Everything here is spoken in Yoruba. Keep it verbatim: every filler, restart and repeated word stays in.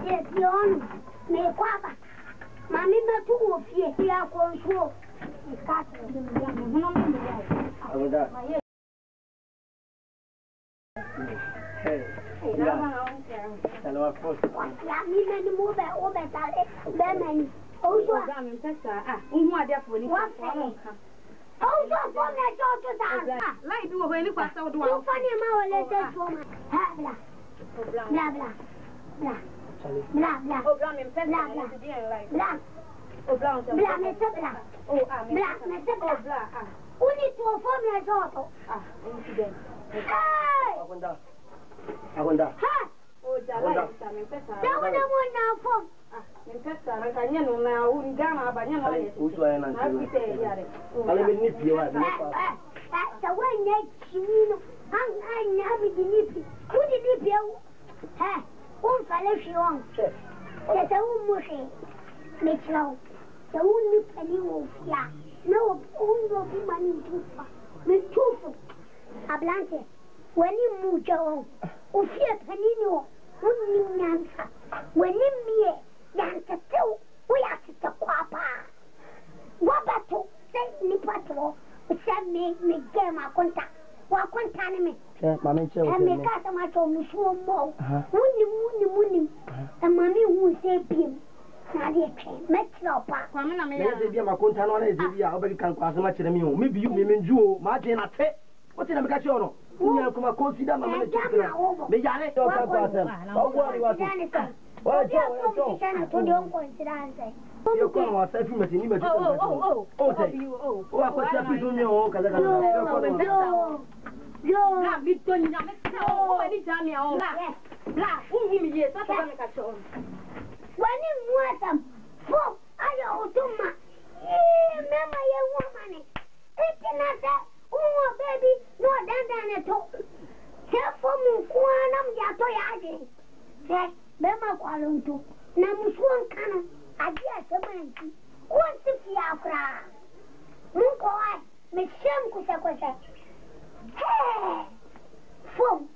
Yes, yon. Me kwaba. Mami na tu ofie ya konso. Ikati. Hono me ya. Abuda. Hey. Ya. Hello, of course. Ya mi me ni mo be o be tale. Be me. O so ga me pesa ah. Unhu ade afo ni. Wa fa. O so fo me jo to sa. Lai bi wo ho ni kwasa wo do wa. Tu fa ni ma wo le se so ma. Ha bla. Bla bla. Bla. Bla bla. Oh, bla me pesa. Bla bla. Bla. Oh, bla. Bla me se bla. Oh, ah. Bla me se bla. Bla ah. Uni tu fo me jo to. Ah, incident. Hey! Agunda. Agunda. Ha! Oh, jala me pesa. Dawo na mo na fo. Ah, me pesa na kanya no na un gama ba nya no ye. Uso ya na. Na kite yare. Ale be ni pie wa ni pa. Eh, eh, sa wa nya chimino. An an nya bi di ni pi. Ku di ni pi o. Ha! Un fale shi on. Chef. Se ta un mo she. Me chlo. Ta un ni pani o fia. No, un do bi mani tufa. Me tufu. Hablante. Wani muja o. O fia pani no. Un ni nyansa. Wani mie. Yanka teu. O ya ta kwapa. Wabato. Se ni patro. Se me me gema konta. Wa konta ni me. Che, mami che o. Me ka ta ma to mu so mo. Wuni wuni wuni. Ta mami hu se bim. Na de che. Me tro pa. Kwa me na me Me ya. de bia ma konta no na de bia o be kan kwa so ma kire mi o. Me bi me menju o. Ma je na te. O ti na me ka che o no. Nya kuma consider mama na chikira. Me yale to ka kwa sem. O wo ri wa ti. O jo o jo. To de on consider answer. Yo ko wa sa fi me ti ni me ti. Oh, oh, oh. O te. Oh. O ko sa fi do mi o ka da ka. Yo ko no. Yo. Yo. Na bi to nya me se o o ni jami o. La. La, unhu mi ye sa ta me ka che o. Wani muatam. Fo, ayo otuma. Eh, mama ye woman. Etina ta, uwo baby, no danda na to. Se fo mu kuana mja to yaje. Se bema kwalonto. Na musuon kana, adi asemanti. Kwonti fi afra. Mun ko ai, me shem kusa kusa. Hey! Fo,